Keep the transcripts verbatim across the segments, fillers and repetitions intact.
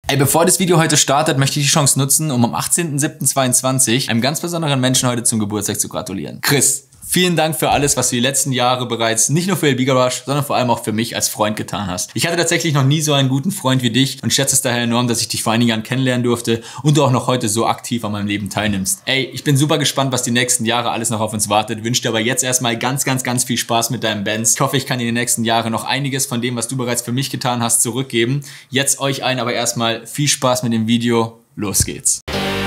Ey, bevor das Video heute startet, möchte ich die Chance nutzen, um am achtzehnten siebten zweiundzwanzig einem ganz besonderen Menschen heute zum Geburtstag zu gratulieren. Chris, vielen Dank für alles, was du die letzten Jahre bereits nicht nur für Elbiga-Rush, sondern vor allem auch für mich als Freund getan hast. Ich hatte tatsächlich noch nie so einen guten Freund wie dich und schätze es daher enorm, dass ich dich vor einigen Jahren kennenlernen durfte und du auch noch heute so aktiv an meinem Leben teilnimmst. Ey, ich bin super gespannt, was die nächsten Jahre alles noch auf uns wartet. Wünsche dir aber jetzt erstmal ganz, ganz, ganz viel Spaß mit deinem Benz. Ich hoffe, ich kann dir in den nächsten Jahren noch einiges von dem, was du bereits für mich getan hast, zurückgeben. Jetzt euch allen aber erstmal viel Spaß mit dem Video. Los geht's.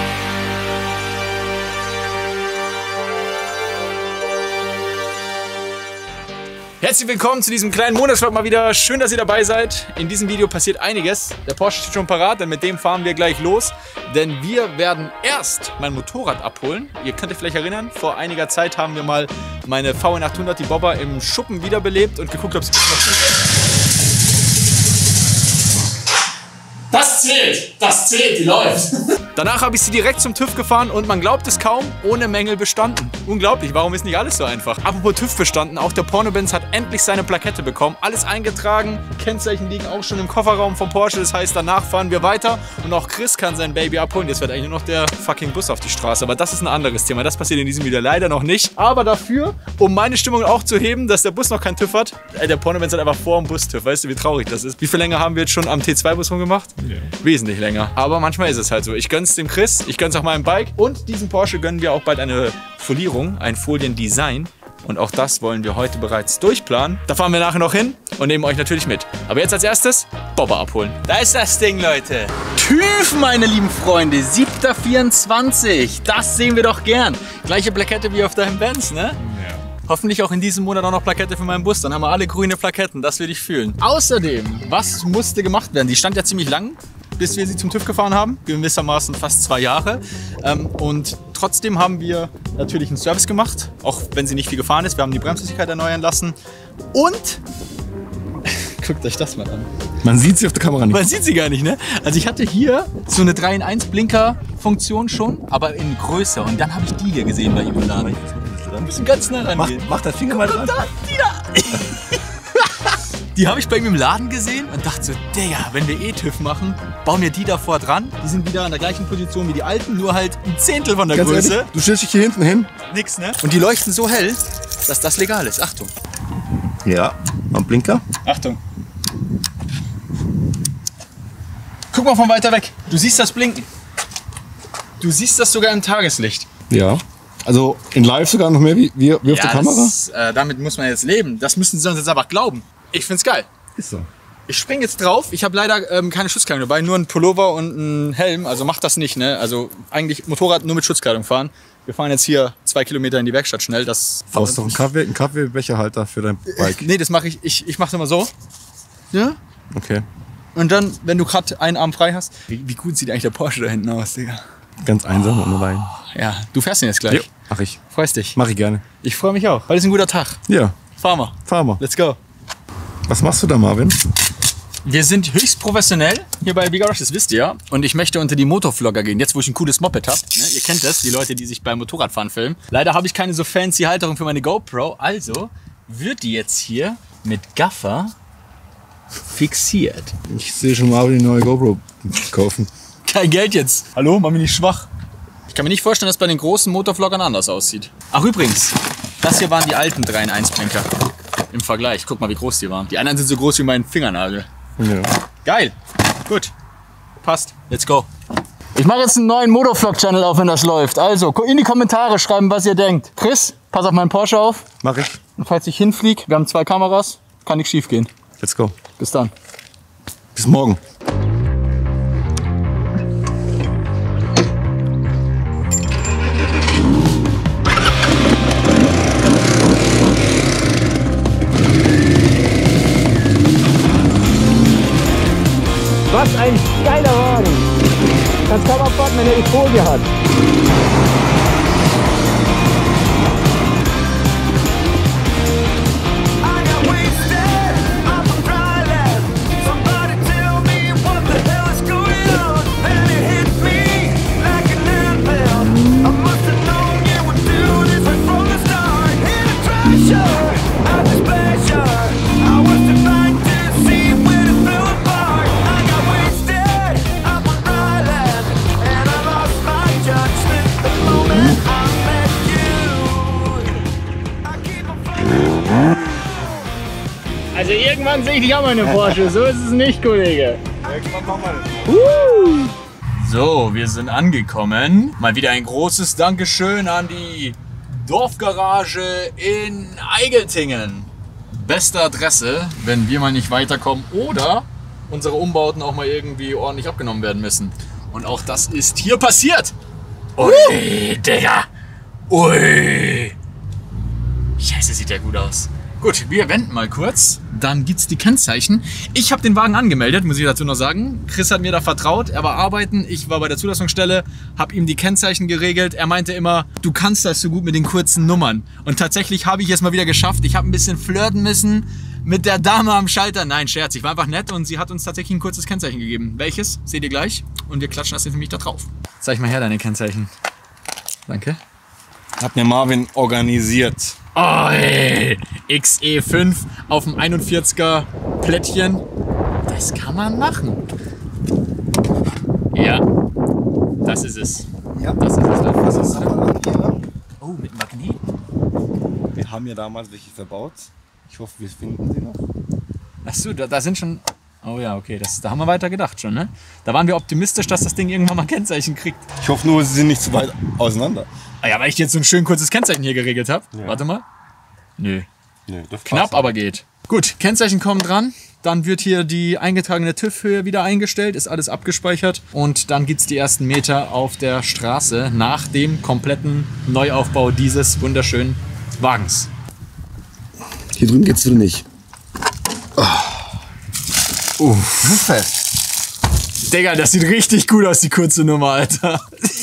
Herzlich willkommen zu diesem kleinen Monatsvlog mal wieder. Schön, dass ihr dabei seid. In diesem Video passiert einiges. Der Porsche steht schon parat, denn mit dem fahren wir gleich los. Denn wir werden erst mein Motorrad abholen. Ihr könnt euch vielleicht erinnern, vor einiger Zeit haben wir mal meine V N achthundert, die Bobber, im Schuppen wiederbelebt und geguckt, ob es noch ist. Das zählt! Das zählt, die läuft! Danach habe ich sie direkt zum TÜV gefahren und man glaubt es kaum, ohne Mängel bestanden. Unglaublich, warum ist nicht alles so einfach? Apropos TÜV bestanden, auch der Pornobenz hat endlich seine Plakette bekommen. Alles eingetragen, Kennzeichen liegen auch schon im Kofferraum vom Porsche. Das heißt, danach fahren wir weiter und auch Chris kann sein Baby abholen. Jetzt wird eigentlich nur noch der fucking Bus auf die Straße. Aber das ist ein anderes Thema, das passiert in diesem Video leider noch nicht. Aber dafür, um meine Stimmung auch zu heben, dass der Bus noch keinen TÜV hat, äh, der Pornobenz hat einfach vor dem Bus TÜV. Weißt du, wie traurig das ist? Wie viel länger haben wir jetzt schon am T zwei Bus rumgemacht? Ja. Wesentlich länger. Aber manchmal ist es halt so. Ich gönn's dem Chris, ich gönn's auch meinem Bike und diesem Porsche gönnen wir auch bald eine Folierung, ein Foliendesign. Und auch das wollen wir heute bereits durchplanen. Da fahren wir nachher noch hin und nehmen euch natürlich mit. Aber jetzt als erstes Bobber abholen. Da ist das Ding, Leute. TÜV, meine lieben Freunde. siebter vierundzwanzig. Das sehen wir doch gern. Gleiche Plakette wie auf deinem Benz, ne? Ja. Hoffentlich auch in diesem Monat auch noch Plakette für meinen Bus. Dann haben wir alle grüne Plaketten. Das würde ich fühlen. Außerdem, was musste gemacht werden? Die stand ja ziemlich lang, bis wir sie zum TÜV gefahren haben. Gewissermaßen fast zwei Jahre. Ähm, und trotzdem haben wir natürlich einen Service gemacht, auch wenn sie nicht viel gefahren ist. Wir haben die Bremsflüssigkeit erneuern lassen. Und guckt euch das mal an. Man sieht sie auf der Kamera nicht. Man sieht sie gar nicht, ne? Also ich hatte hier so eine drei in eins Blinker-Funktion schon, aber in größer. Und dann habe ich die hier gesehen bei ihm im Laden. Ein bisschen ganz nah rangehen. Mach, mach das Finger mal dran. Da, die da. Die habe ich bei ihm im Laden gesehen und dachte so, Digga, wenn wir eh TÜV machen, bauen wir die davor dran. Die sind wieder an der gleichen Position wie die alten, nur halt ein Zehntel von der Ganz Größe. Ehrlich, du stellst dich hier hinten hin. Nix, ne? Und die leuchten so hell, dass das legal ist. Achtung. Ja, am Blinker. Achtung. Guck mal von weiter weg. Du siehst das Blinken. Du siehst das sogar im Tageslicht. Ja. Also in live sogar noch mehr wie, wie, wie auf ja, der Kamera? Das, äh, damit muss man jetzt leben. Das müssen sie uns jetzt einfach glauben. Ich find's geil. Ist so. Ich spring jetzt drauf. Ich habe leider ähm, keine Schutzkleidung dabei, nur ein Pullover und einen Helm. Also macht das nicht, ne? Also eigentlich Motorrad nur mit Schutzkleidung fahren. Wir fahren jetzt hier zwei Kilometer in die Werkstatt schnell. Das Du brauchst doch einen, Kaffee, einen Kaffeebecherhalter für dein Bike. Nee, das mache ich. Ich, ich mache immer so. Ja? Okay. Und dann, wenn du gerade einen Arm frei hast. Wie, wie gut sieht eigentlich der Porsche da hinten aus, Digga? Ganz einsam und allein. Ja, du fährst ihn jetzt gleich. Jo, mach ich. Freust dich? Mach ich gerne. Ich freue mich auch. Heute ist ein guter Tag. Ja. Fahr mal. Fahr mal. Let's go. Was machst du da, Marvin? Wir sind höchst professionell hier bei Elbiga-Rush, das wisst ihr. Und ich möchte unter die Motovlogger gehen, jetzt wo ich ein cooles Moped habe. Ne? Ihr kennt das, die Leute, die sich beim Motorradfahren filmen. Leider habe ich keine so fancy Halterung für meine GoPro. Also wird die jetzt hier mit Gaffer fixiert. Ich sehe schon Marvin die neue GoPro kaufen. Kein Geld jetzt. Hallo, mach mich nicht schwach. Ich kann mir nicht vorstellen, dass bei den großen Motovloggern anders aussieht. Ach übrigens, das hier waren die alten drei in eins Blinker. Im Vergleich, guck mal, wie groß die waren. Die anderen sind so groß wie mein Fingernagel. Ja. Geil. Gut. Passt. Let's go. Ich mache jetzt einen neuen Motovlog-Channel auf, wenn das läuft. Also, in die Kommentare schreiben, was ihr denkt. Chris, pass auf meinen Porsche auf. Mach ich. Und falls ich hinfliege, wir haben zwei Kameras, kann nichts schief gehen. Let's go. Bis dann. Bis morgen. Was ein geiler Wagen! Kannst kaum abwarten, wenn er die Folie hat. Also irgendwann sehe ich dich auch mal in einem Porsche. So ist es nicht, Kollege. Irgendwann machen wir das. Uh. So, wir sind angekommen. Mal wieder ein großes Dankeschön an die Dorfgarage in Eigeltingen. Beste Adresse, wenn wir mal nicht weiterkommen oder unsere Umbauten auch mal irgendwie ordentlich abgenommen werden müssen. Und auch das ist hier passiert. Ui, uh. Digga. Ui. Scheiße, sieht ja gut aus. Gut, wir wenden mal kurz. Dann gibt's die Kennzeichen. Ich habe den Wagen angemeldet, muss ich dazu noch sagen. Chris hat mir da vertraut. Er war arbeiten. Ich war bei der Zulassungsstelle, habe ihm die Kennzeichen geregelt. Er meinte immer, du kannst das so gut mit den kurzen Nummern. Und tatsächlich habe ich es mal wieder geschafft. Ich habe ein bisschen flirten müssen mit der Dame am Schalter. Nein, Scherz. Ich war einfach nett und sie hat uns tatsächlich ein kurzes Kennzeichen gegeben. Welches? Seht ihr gleich. Und wir klatschen das jetzt nämlich da drauf. Zeig mal her deine Kennzeichen. Danke. Hat mir Marvin organisiert. Oh, ey. X E fünf auf dem einundvierziger Plättchen. Das kann man machen. Ja, das ist es. Ja, das ist es. Das ist aber hier. Oh, mit Magnet. Wir haben ja damals welche verbaut. Ich hoffe, wir finden sie noch. Achso, da, da sind schon... Oh ja, okay, das, da haben wir weiter gedacht schon, ne? Da waren wir optimistisch, dass das Ding irgendwann mal Kennzeichen kriegt. Ich hoffe nur, sie sind nicht zu weit auseinander. Ah ja, weil ich jetzt so ein schön kurzes Kennzeichen hier geregelt habe. Ja. Warte mal. Nö. Nö, das Knapp, passt. aber geht. Gut, Kennzeichen kommen dran. Dann wird hier die eingetragene TÜV-Höhe wieder eingestellt, ist alles abgespeichert. Und dann gibt es die ersten Meter auf der Straße nach dem kompletten Neuaufbau dieses wunderschönen Wagens. Hier drüben geht's wieder nicht. Oh. Uff. Fest. Digga, das sieht richtig gut aus, die kurze Nummer, Alter.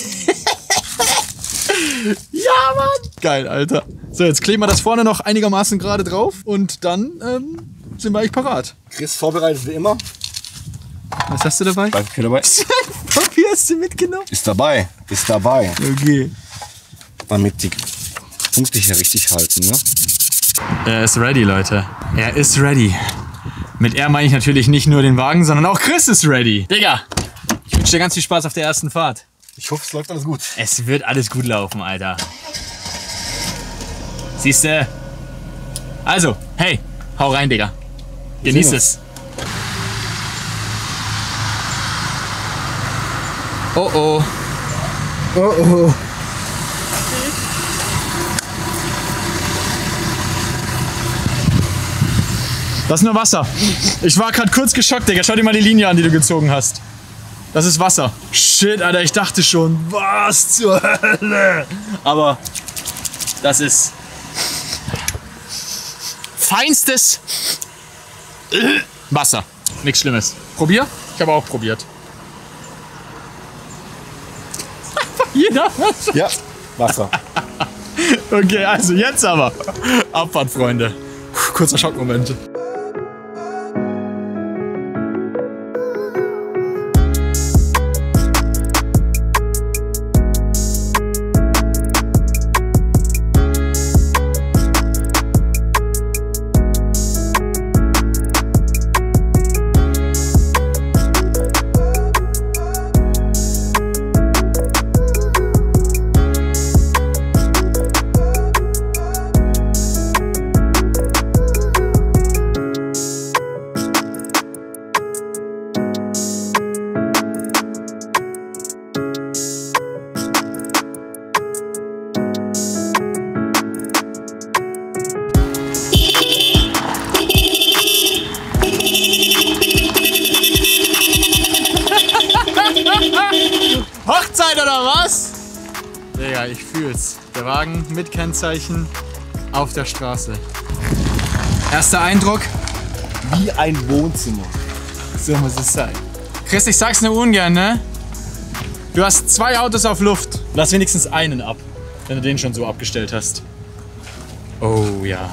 Ja, Mann. Geil, Alter. So, jetzt kleben wir das vorne noch einigermaßen gerade drauf und dann ähm, sind wir eigentlich parat. Chris vorbereitet wie immer. Was hast du dabei? Papier dabei. Papier hast du mitgenommen? Ist dabei. Ist dabei. Okay. Damit die Punkte hier richtig halten, ne? Er ist ready, Leute. Er ist ready. Mit er meine ich natürlich nicht nur den Wagen, sondern auch Chris ist ready. Digga, ich wünsche dir ganz viel Spaß auf der ersten Fahrt. Ich hoffe, es läuft alles gut. Es wird alles gut laufen, Alter. Siehste? Also, hey, hau rein, Digga. Genieß es. Oh oh. Oh oh. Das ist nur Wasser. Ich war gerade kurz geschockt, Digga. Schau dir mal die Linie an, die du gezogen hast. Das ist Wasser. Shit, Alter, ich dachte schon, was zur Hölle? Aber das ist feinstes Wasser. Nichts Schlimmes. Probier? Ich habe auch probiert. Jeder? Ja, Wasser. Okay, also jetzt aber. Abfahrt, Freunde. Kurzer Schockmoment. Hochzeit oder was? Digga, ich fühl's. Der Wagen mit Kennzeichen auf der Straße. Erster Eindruck? Wie ein Wohnzimmer. So muss es sein. Chris, ich sag's nur ungern, ne? Du hast zwei Autos auf Luft. Lass wenigstens einen ab, wenn du den schon so abgestellt hast. Oh ja.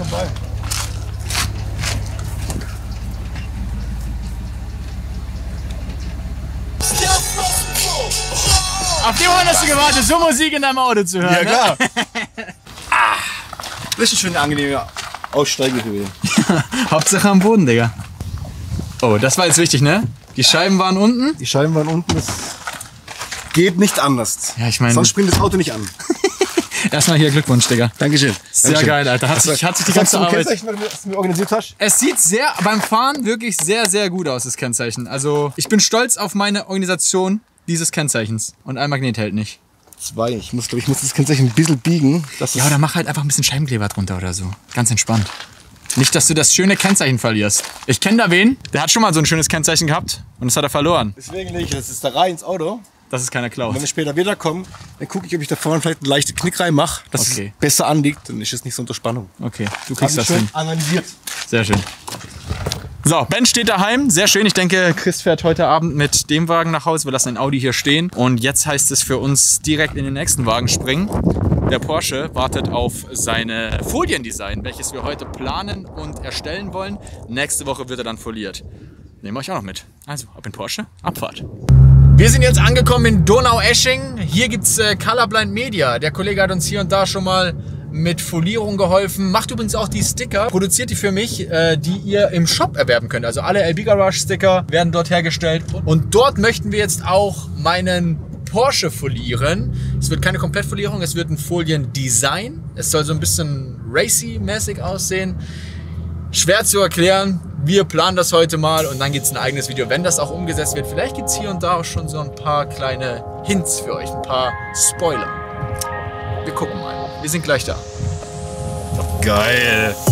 Auf den Moment hast du gewartet, so Musik in deinem Auto zu hören. Ja, klar. Ne? Ah, richtig schön angenehmer Aussteiger gewesen. Hauptsache am Boden, Digga. Oh, das war jetzt wichtig, ne? Die Scheiben waren unten. Die Scheiben waren unten. Das geht nicht anders. Ja, ich meine. Sonst springt das Auto nicht an. Erstmal hier Glückwunsch, Digga. Dankeschön. Sehr Dankeschön. geil, Alter. Hat sich, hat sich die ganze Arbeit... Kennzeichen, was du mir organisiert hast? Es sieht sehr, beim Fahren wirklich sehr, sehr gut aus, das Kennzeichen. Also ich bin stolz auf meine Organisation dieses Kennzeichens. Und ein Magnet hält nicht. Zwei. Ich muss, glaube ich, muss das Kennzeichen ein bisschen biegen. Ja, oder mach halt einfach ein bisschen Scheibenkleber drunter oder so. Ganz entspannt. Nicht, dass du das schöne Kennzeichen verlierst. Ich kenne da wen, der hat schon mal so ein schönes Kennzeichen gehabt und das hat er verloren. Deswegen lege ich das ist da rein ins Auto. Das ist keiner klaut. Wenn wir später wiederkommen, dann gucke ich, ob ich da vorne vielleicht einen leichten Knick reinmache, dass Okay. es besser anliegt und ist es nicht so unter Spannung. Okay, du kriegst das schön hin. analysiert. Sehr schön. So, Ben steht daheim. Sehr schön. Ich denke, Chris fährt heute Abend mit dem Wagen nach Hause. Wir lassen den Audi hier stehen. Und jetzt heißt es für uns direkt in den nächsten Wagen springen. Der Porsche wartet auf seine Foliendesign, welches wir heute planen und erstellen wollen. Nächste Woche wird er dann foliert. Nehmen wir euch auch noch mit. Also, ab in Porsche, Abfahrt. Wir sind jetzt angekommen in Donaueschingen. Hier gibt es äh, Colorblind Media. Der Kollege hat uns hier und da schon mal mit Folierung geholfen. Macht übrigens auch die Sticker. Produziert die für mich, äh, die ihr im Shop erwerben könnt. Also alle L B Garage Sticker werden dort hergestellt. Und dort möchten wir jetzt auch meinen Porsche folieren. Es wird keine Komplettfolierung, es wird ein Foliendesign. Es soll so ein bisschen racy-mäßig aussehen. Schwer zu erklären. Wir planen das heute mal und dann gibt es ein eigenes Video, wenn das auch umgesetzt wird. Vielleicht gibt es hier und da auch schon so ein paar kleine Hints für euch, ein paar Spoiler. Wir gucken mal. Wir sind gleich da. Geil.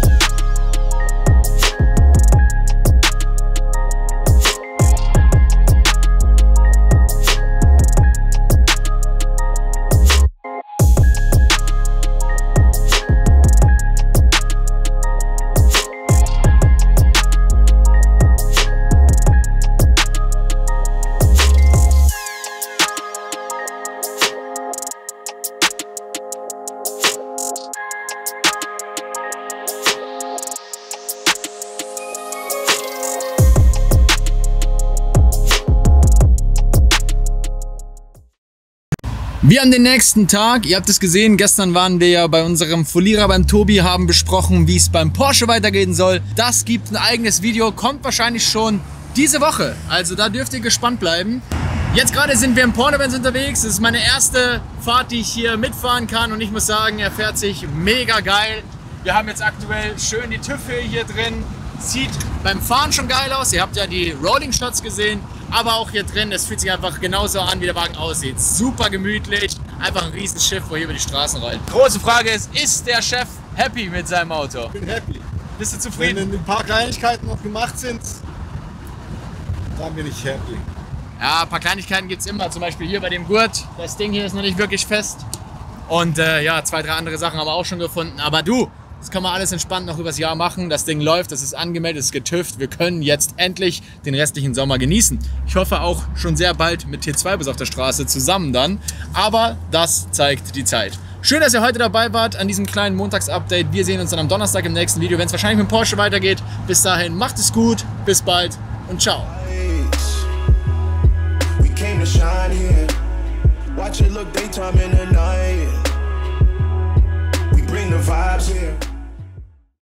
Wir haben den nächsten Tag, ihr habt es gesehen, gestern waren wir ja bei unserem Folierer beim Tobi, haben besprochen, wie es beim Porsche weitergehen soll. Das gibt ein eigenes Video, kommt wahrscheinlich schon diese Woche, also da dürft ihr gespannt bleiben. Jetzt gerade sind wir im Pornobens unterwegs, das ist meine erste Fahrt, die ich hier mitfahren kann und ich muss sagen, er fährt sich mega geil. Wir haben jetzt aktuell schön die TÜV hier drin, sieht beim Fahren schon geil aus, ihr habt ja die Rolling Shots gesehen. Aber auch hier drin, es fühlt sich einfach genauso an, wie der Wagen aussieht. Super gemütlich, einfach ein Riesenschiff, wo hier über die Straßen rollt. Große Frage ist, ist der Chef happy mit seinem Auto? Ich bin happy. Bist du zufrieden? Wenn ein paar Kleinigkeiten noch gemacht sind, dann bin ich happy. Ja, ein paar Kleinigkeiten gibt es immer, zum Beispiel hier bei dem Gurt. Das Ding hier ist noch nicht wirklich fest. Und äh, ja, zwei, drei andere Sachen haben wir auch schon gefunden. Aber du, das kann man alles entspannt noch übers Jahr machen. Das Ding läuft, das ist angemeldet, das ist getüft. Wir können jetzt endlich den restlichen Sommer genießen. Ich hoffe auch schon sehr bald mit T zwei bis auf der Straße zusammen dann. Aber das zeigt die Zeit. Schön, dass ihr heute dabei wart an diesem kleinen Montags-Update. Wir sehen uns dann am Donnerstag im nächsten Video, wenn es wahrscheinlich mit Porsche weitergeht. Bis dahin, macht es gut, bis bald und ciao. We came to shine here. Watch it look daytime in the night. We bring the vibes here.